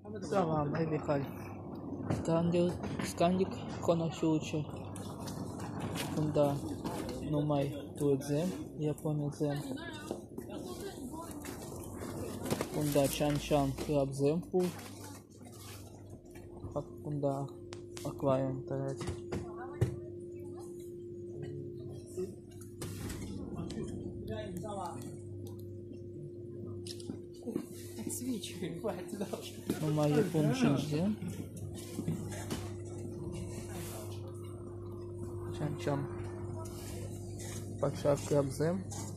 Tamam, Ebikal. Scandic cunosciuce când numai tu exemplu, Japon exemplu. Când Chan e exemplu, când acquaio tăreți. Numai Japon 5D. Chan fac șarcă abzem.